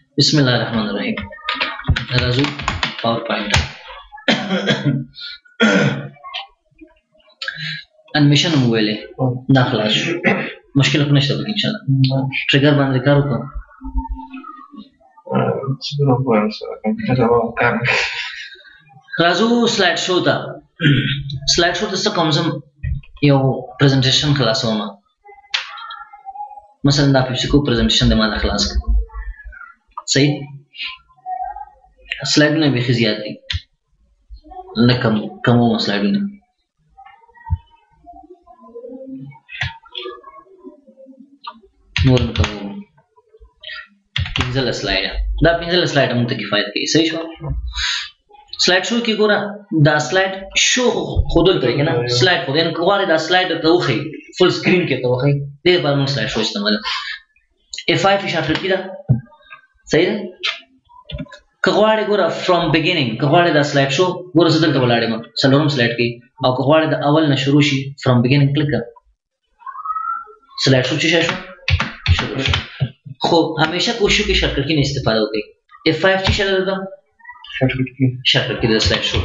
Bismillahirrahmanirrahim. Razu PowerPoint. Animation مویلې دا خلاص شو مشکل خو نشته ان شاء الله ټریګر باندې کار وکړو راځو سلاید شو ته څه کوم زم یو پریزنټیشن خلاصوم مثلا دا فزیکو پریزنټیشن د ما خلاص کړ صحیح سلاید نه به زیات دي نه کمو سلاید نور کوم پنځل سلاید دا پنځل سلاید موږ ته کفایت کوي صحیح شو سلاید شو کې ګوره دا سلاید شو خودل کوي کنه سلاید خو دین کواره دا سلاید ته وخی فل سکرین کې ته وخی دې پر موږ سلاید شو استعمال F5 شارټ کړی دا صحیح ده کواره ګوره فرام بیګینینګ کواره دا سلاید شو ګوره زدل ته ولاړم سلام سلاید کې او کواره د اول نه شروع شي فرام بیګینینګ کلیک کړه سلاید شو چې شو خو همیشه کوشش کې شارټکټ کې استفاده وکړئ F5 چې شاله ده شارټکټ کې د سلاید شو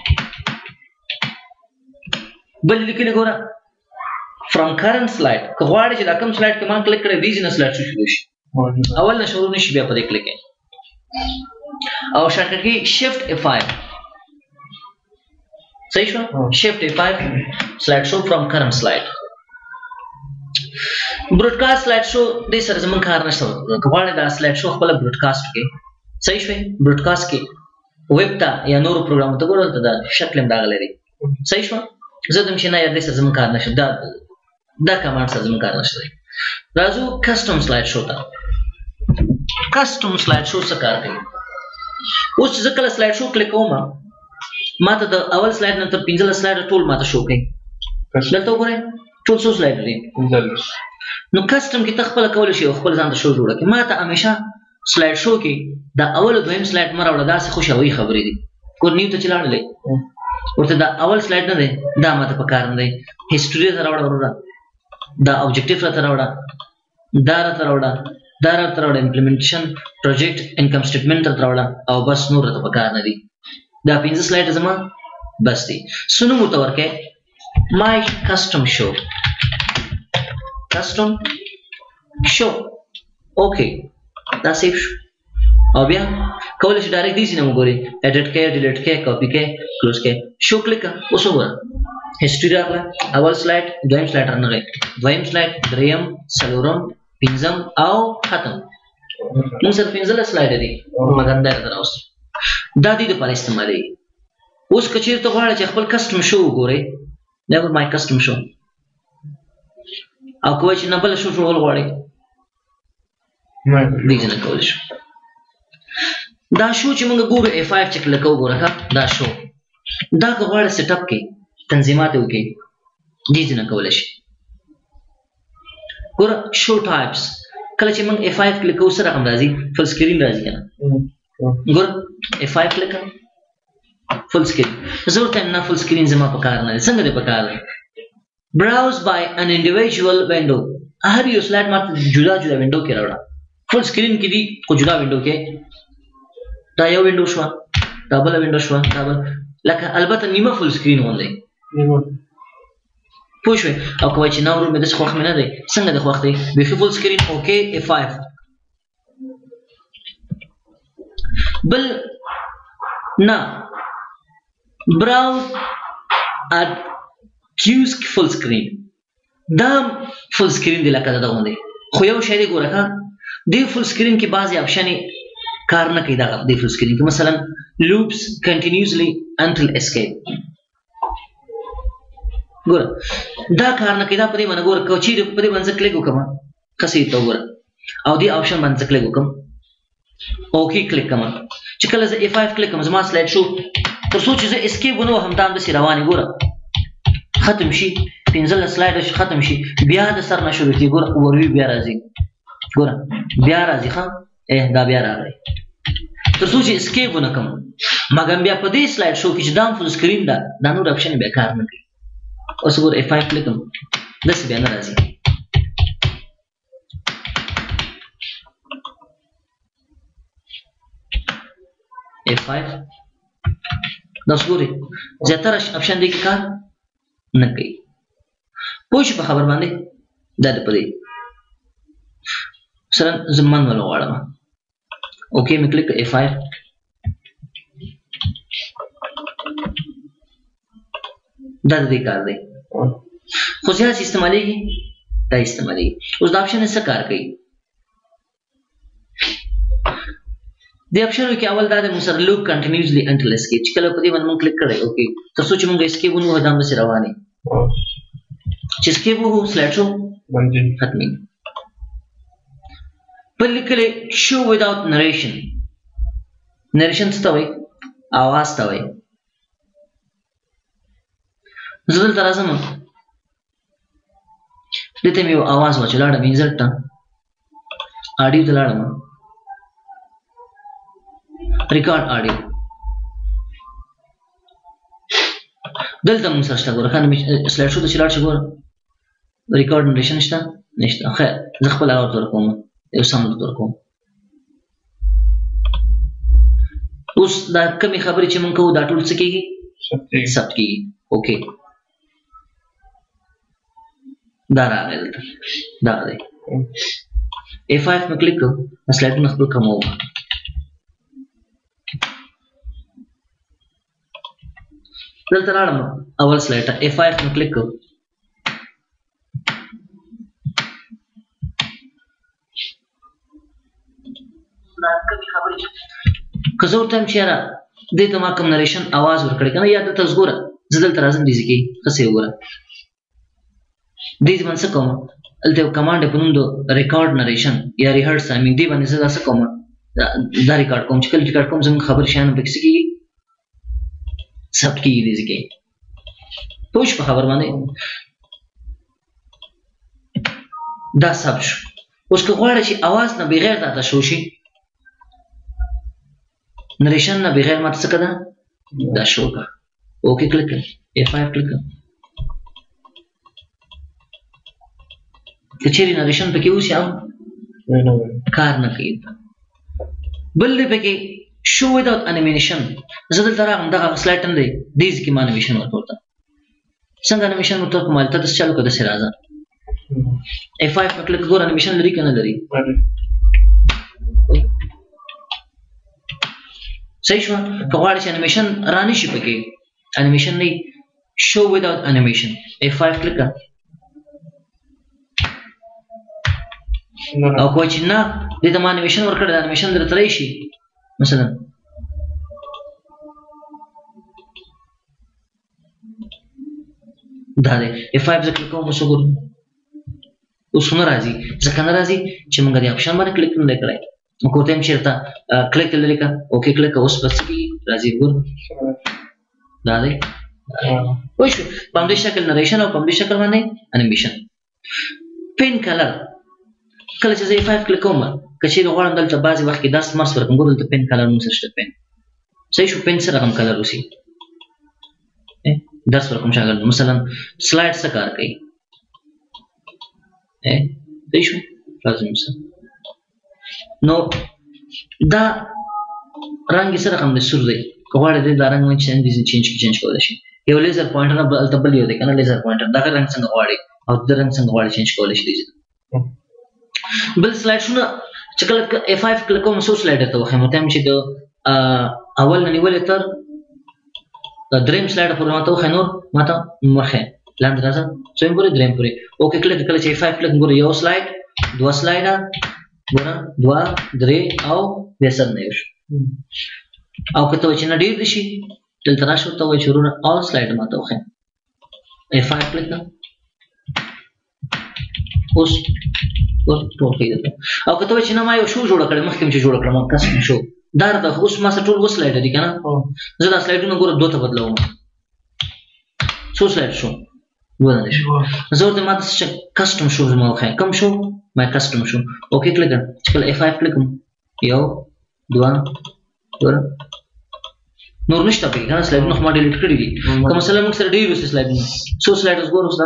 بل لیکل ګوره فرام کرنٹ سلاید کوواړي چې دا کوم سلاید کې ما کلیک کړی دی نه سلاید شروع شي اول نه شروع نشي بیا په دې کلیک او شارټکټ کې شیفت F5 صحیح شو شیفت F5 سلاید شو فرام کرنٹ سلاید broadcast slide show دې سره زمون کار نشته کومه دا slide show خپل broadcast کې صحیح شوی broadcast کې ویب ته یا نور پروګرام ته ګورل ته دا شکل هم دا غلري صحیح شو زه دم چې نه یاد دې سره زمون کار نشته دا کمانډ سره زمون کار نشته راځو custom slide show ته custom slide show څه کار کوي اوس چې کله slide show کلیک کوم ما ته د اول slide نه تر 15 slide ټول ما ته شو کوي دلته وګورئ ټول څو سلاید دي نو کسٹم کې تخپل کول شي خپل ځان ته شو جوړه کې ما ته همیشه سلاید شو کې دا اول دویم سلاید مر وړه داسې خوشاوي خبرې دي کو نیو ته چلاړلې ورته دا اول سلاید نه دی دا ماته په کار نه دی هیستوري ته راوړه دا اوبجیکټیو ته راوړه دا راوړه امپلیمنټیشن پروجیکټ انکم سټیټمنټ ته راوړه او بس نور ته په کار نه دی دا 15 سلاید زما بس دي سنو متورکه my custom show okay دا سیف شو او بیا کولای شي ډایرکټ دې سینه وګوري ایډیټ کې ډیلیټ کې کاپی کې کلوز کې شو کلیک اوس وګوره هیستوري راغله اول سلاید دویم سلاید راغله دویم سلاید دریم څلورم پنځم او ختم نو سر پنځله سلاید دي مګر دا راوست دا دې په استعمالي اوس کچیر ته غواړي چې خپل کسٹم شو وګوري never my custom show او کوی چې نه بل شو جوړول غواړي دې نه کول شو دا شو چې موږ ګورو F5 چې کلیک وګوره دا شو دا غواړي سیټ اپ کې تنظیمات وکړي دې نه کول شي ګوره شو ټایپس کله چې موږ F5 کلیک کوو سره هم راځي فل سکرین راځي کنه ګوره F5 کلیک full screen ضرورت نه full screen زما په کار نه څنګه دې په کار browse by an individual window هر یو سلاید ماته جدا وینډو کې راوړه full screen کې دي خو جدا وینډو کې دا یو وینډو شو دا بل وینډو شو دا بل لکه البته نیمه full screen ولې پوښوي او کوی چې نور مې د خوښ مې نه دی څنګه د خوښ دی به full screen okay F5 بل نه browse at queues full screen دا full screen دی لکه دا غوندي خو یو شی دی ګوره دی full screen کې بعضي اپشن کار نه کوي دا دی full screen کې مثلا loops continuously until escape ګوره دا کار نه کوي دا په دې باندې ګوره کوچی په دې باندې کلیک وکم خسي ته ګوره او دی اپشن باندې کلیک وکم اوکي کلیک کوم چې کله زه F5 کلیک کوم زما سلاید شو تر څو چې زه اسکیپ ونو هم دام د رواني ګوره ختم شي 15 سلاید ختم شي بیا د سر نه شروع کی ګوره اوروي بیا راځي ګوره بیا راځي دا بیا راغی تر څو چې اسکیپ ونه کوم مګر بیا په دې سلاید شو کې چې دام فل سکرین دا نور اپشن بیا کار نه کوي اوس ګوره F5 کلیک کوم داسې بیا نه راځي F5 دا سګوري زیاتره اپشن دی کې کار نه کوي پوه شو په خبر باندې دا د پدې سره زمان ولا غواړم اوکې مې کلیک F5 دا دې کار دی خو زیات استعمالېږي دا استعمالېږي اوس دا اپشن څه کار کوي د اپشن کې اول دا د مسر لوپ کنټینیوسلی انټل اسکیپ چې کله په دې باندې مونږ کلیک کړی اوکې تر څو چې مونږ اسکیپ ونیو دا به روانه چې اسکیپ وو سلایډ شو باندې ختمي بل لیکل شو وداوت نریشن نریشن څه ته وایي आवाज ته وایي زه دلته راځم دته مې आवाज وچلاړم انزلټ اډیو ته لاړم ریکارډ اډیو دلته موږ سره څنګه ورکانه سلایډ شو د چلاړ شو ریکارډ نریشن نشته خیر زه خپل اور تر کوم یو سم تر کوم اوس دا کمی خبرې چې مونږ کوو دا ټول څه کېږي ثبت کېږي اوکې دا راغی دلته دا دی F5 مې کلیک کړو سلایډونه خپل کومو دلته راړم اول سلایډ F5 مې کلیک کړو دا کمی خبرې که زه ورته چې یاره دې ته ما کوم نریشن आवाज ورکړی که نه یا دلته ګوره زه دلته راځم دې ځای کې ښه وګوره دې باندې څه کوم دلته یو کمانډ په نوم د ریکارډ نریشن یا ریهرس ټایمینګ دې باندې زه دا څه کوم دا ریکارډ کوم چې کله ریکارډ کوم زموږ خبر شیان پکې څه کېږي ثبت کېږي دې ځای کې پوه شو په خبر باندې دا ثبت شو اوس که غواړې چې आवाज نه بغیر دا شو شي نریشن نه بغیر ماته څه کړه دا شو کا اوکې کلیک کړه F5 کلیک کړه که چیرې نریشن پکې اوسي هم کار نه کوي بل دې پکې شو وداوت انیمیشن زه دلته راغلم دغه سلایډ هم دی دې ځکه ما انیمیشن ورکړه څنګه انیمیشن ورته کوم ته تاسو چالو کړه سره راځه F5 په کلیک ګور انیمیشن لري کنه لري صحیح شو که غواړې چې انیمیشن رانه شي پکې انیمیشن نه شو وداوت انیمیشن F5 کلیک کړه او کوی چې نه دې ته ما انیمیشن ورکړه دا انیمیشن درته راشي مثلا دا دی F5 ځکه کوم څه ګورم اوس نه راځي ځکه نه راځي چې موږ دې اپشن باندې کلیک نه کړای نو کوته هم چیرته کلیک لري کا اوکې کلیک اوس بس کی راځي ګور دا دی وښ په دې شکل نریشن او په دې شکل باندې انیمیشن پین کلر کله چې زه 5 کلیک کوم کچې غواړم دلته بعضی وخت کې 10 مارس ورکوم دلته پین کلر نو سره پین صحیح شو پین سره کوم کلر وسی 10 ورکوم شامل مثلا سلایډ څه کار کوي صحیح شو لازم څه نو دا رنگ سره کوم د سور دی کوړه دې دا رنگ مې چینج کولای شي یو لیزر پوینټر نه بل یو دی کنه لیزر پوینټر دا رنگ څنګه غواړي او د رنگ څنګه غواړي چینج کولای شي بل سلایډ شونه چې کله F5 کلیک کوم سو سلایډ ته وخم ته چې د اول نه نیول تر دریم سلایډ پورې ماته وخه نور ماته مخه لاندې راځه څوم پورې دریم پورې اوکې کلیک کله چې F5 کلیک ګور یو سلایډ دوه سلایډ ګور دوه درې او وسر نه یو او کته چې نه ډیر شي دلته راشه ته وای شروع اول سلایډ ماته وخه F5 کلیک اوس ور ټول کېده او کته چې نه ما یو شو جوړ کړم مخکې چې جوړ کړم کسم شو دا اوس ما سره ټول وسلایډ دي کنه زه دا سلایډونه ګوره دوه ته بدلوم څو سلایډ شو ونه شو زه ورته ما څه کسټم شو زما خو کم شو ما کسټم شو اوکې کلیک کړم F5 کلیک یو دوه ګوره نور نشته په کنه سلایډونه خو ما ډیلیټ کړی دي کوم مثلا موږ سره ډیر وسه سلایډونه څو سلایډز ګوره اوس دا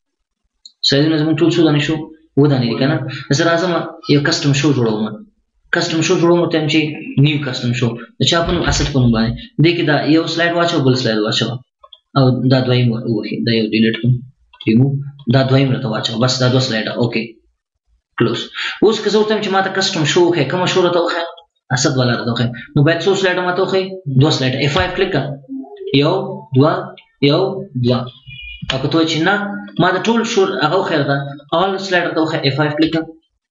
سلایډونه زموږ ټول څو دانه شو ودانې کنه زه راځم یو کسټم شو جوړوم کسٹم شو جوړوم ته چې نیو کسٹم شو د چا په نوم اسد په نوم باندې دې کې دا یو سلاید واچو بل سلاید واچو او دا دویم وخی دا یو ډیلیټ کوم ریموو دا دویم راته واچو بس دا دوه سلاید اوکې کلوز اوس که زه ورته چې ماته کسٹم شو وخی کوم شو راته وخی اسد والا راته وخی نو باید څو سلاید ماته وخی دوه سلاید F5 کلیک کړه یو دوه او که ته چې نه ما د ټول شو هغه خیر ده اول سلاید راته وخی F5 کلیک کړه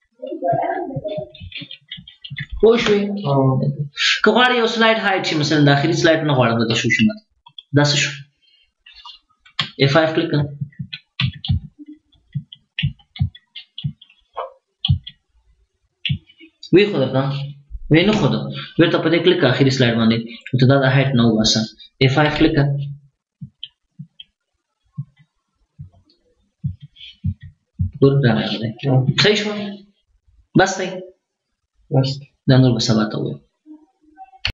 پوه شوې که غواړې یو سلاید هایډ شي مثلا د اخري سلاید نه غواړم د شو شي ماته دا څه شو F5 کلیک کړه وی خو درته وی نه خو ده بیرته په دې کلیک کړه اخري سلاید باندې ته دا د هایډ نه وباسه F5 کلیک کړه ګور راغلی صحیح شو بس دی دا نور به سبا ته ووایو